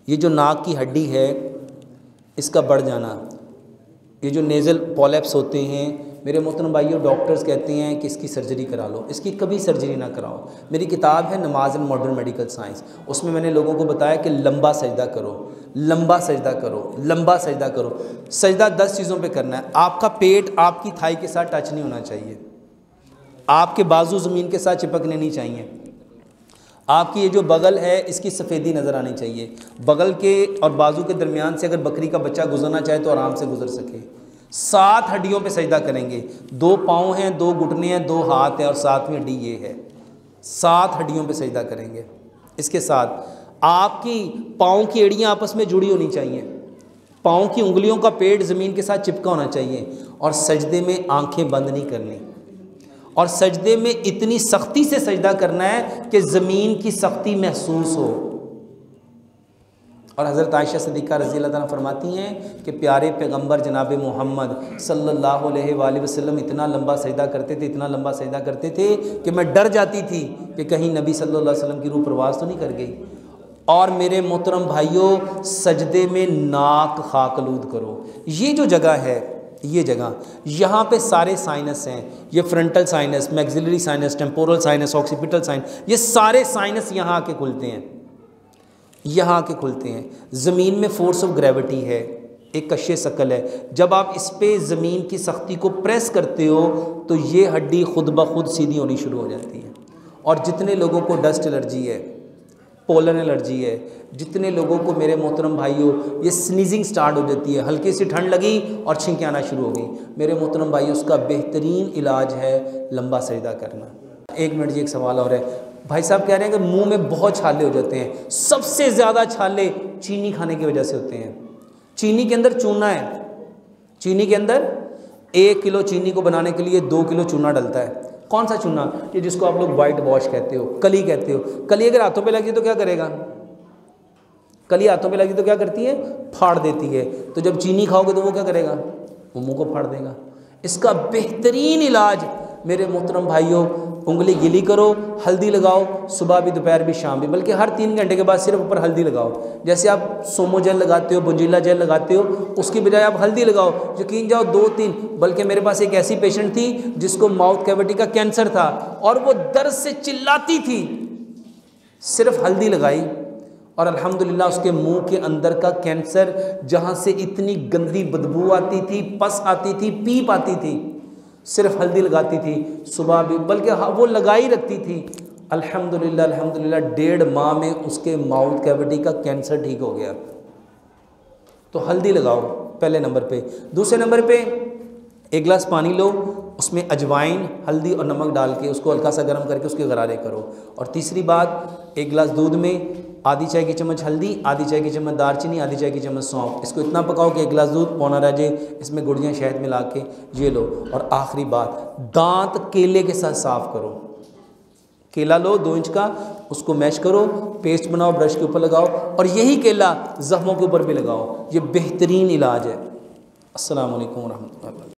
ये जो नाक की हड्डी है इसका बढ़ जाना, ये जो नेज़ल पॉलिप्स होते हैं, मेरे मोहतरम भाइयों डॉक्टर्स कहते हैं कि इसकी सर्जरी करा लो, इसकी कभी सर्जरी ना कराओ। मेरी किताब है नमाज एंड मॉडर्न मेडिकल साइंस, उसमें मैंने लोगों को बताया कि लंबा सजदा करो, लंबा सजदा करो, लंबा सजदा करो। सजदा 10 चीज़ों पे करना है। आपका पेट आपकी थाई के साथ टच नहीं होना चाहिए, आपके बाजू ज़मीन के साथ चिपकने नहीं चाहिए, आपकी ये जो बगल है इसकी सफ़ेदी नज़र आनी चाहिए। बगल के और बाजू के दरमियान से अगर बकरी का बच्चा गुजरना चाहे तो आराम से गुजर सके। 7 हड्डियों पे सजदा करेंगे, 2 पाँव हैं, 2 घुटने हैं, 2 हाथ हैं और 7वीं हड्डी ये है। 7 हड्डियों पे सजदा करेंगे। इसके साथ आपकी पाँव की एड़ियाँ आपस में जुड़ी होनी चाहिए, पाँव की उंगलियों का पेट ज़मीन के साथ चिपका होना चाहिए और सजदे में आंखें बंद नहीं करनी और सजदे में इतनी सख्ती से सजदा करना है कि ज़मीन की सख्ती महसूस हो। और हज़रत आयशा सिद्दीक़ा रज़ी अल्लाह ताला फरमाती हैं कि प्यारे पैगंबर जनाब मोहम्मद सल्लल्लाहु अलैहि वसल्लम इतना लंबा सजदा करते थे, इतना लंबा सजदा करते थे कि मैं डर जाती थी कि कहीं नबी सल्लल्लाहु अलैहि वसल्लम की रूह परवाज़ तो नहीं कर गई। और मेरे मोहतरम भाइयों सजदे में नाक खाकलूद करो। ये जो जगह है, ये जगह यहाँ पे सारे साइनस हैं, ये frontal sinus, maxillary sinus, temporal sinus, occipital sinus, ये सारे साइनस यहाँ आके खुलते हैं, यहाँ आके खुलते हैं। ज़मीन में फोर्स ऑफ ग्रेविटी है, एक कशे शकल है। जब आप इस पे ज़मीन की सख्ती को प्रेस करते हो तो ये हड्डी खुद ब खुद सीधी होनी शुरू हो जाती है। और जितने लोगों को डस्ट एलर्जी है, पोलन एलर्जी है, जितने लोगों को मेरे मोहतरम भाइयों ये स्नीजिंग स्टार्ट हो जाती है, हल्की सी ठंड लगी और छींकें आना शुरू हो गई, मेरे मोहतरम भाइयों उसका बेहतरीन इलाज है लंबा सजदा करना। 1 मिनट जी, एक सवाल और है। भाई साहब कह रहे हैं कि मुंह में बहुत छाले हो जाते हैं। सबसे ज़्यादा छाले चीनी खाने की वजह से होते हैं। चीनी के अंदर चूना है, चीनी के अंदर 1 किलो चीनी को बनाने के लिए 2 किलो चूना डलता है। कौन सा चूना? ये जिसको आप लोग वाइट वॉश कहते हो, कली कहते हो। कली अगर हाथों पे लगी तो क्या करेगा? कली हाथों पे लगी तो क्या करती है? फाड़ देती है। तो जब चीनी खाओगे तो वो क्या करेगा? वो मुंह को फाड़ देगा। इसका बेहतरीन इलाज मेरे मोहतरम भाइयों, उंगली गीली करो, हल्दी लगाओ, सुबह भी, दोपहर भी, शाम भी, बल्कि हर 3 घंटे के बाद सिर्फ ऊपर हल्दी लगाओ। जैसे आप सोमो जेल लगाते हो, बुंजीला जेल लगाते हो, उसकी बजाय आप हल्दी लगाओ। यकीन जाओ 2-3, बल्कि मेरे पास एक ऐसी पेशेंट थी जिसको माउथ कैविटी का कैंसर था और वो दर्द से चिल्लाती थी, सिर्फ हल्दी लगाई और अल्हम्दुलिल्लाह उसके मुंह के अंदर का कैंसर, जहाँ से इतनी गंदी बदबू आती थी, पस आती थी, पीप आती थी, सिर्फ हल्दी लगाती थी सुबह भी, बल्कि वो लगाई रखती थी। अल्हम्दुलिल्लाह अल्हम्दुलिल्लाह 1.5 माह में उसके माउथ कैविटी का कैंसर ठीक हो गया। तो हल्दी लगाओ पहले नंबर पे। दूसरे नंबर पे 1 गिलास पानी लो, उसमें अजवाइन, हल्दी और नमक डाल के उसको हल्का सा गर्म करके उसके गरारे करो। और तीसरी बात, 1 गिलास दूध में आधी चाय की चम्मच हल्दी, आधी चाय की चम्मच दालचीनी, आधी चाय की चम्मच सौंफ, इसको इतना पकाओ कि 1 गिलास दूध पौना रह जाए, इसमें गुड़ या शहद मिला के ये लो। और आखिरी बात, दांत केले के साथ साफ़ करो। केला लो 2 इंच का, उसको मैश करो, पेस्ट बनाओ, ब्रश के ऊपर लगाओ और यही केला ज़ख्मों के ऊपर भी लगाओ। ये बेहतरीन इलाज है। अस्सलामु अलैकुम व रहमतुल्लाह।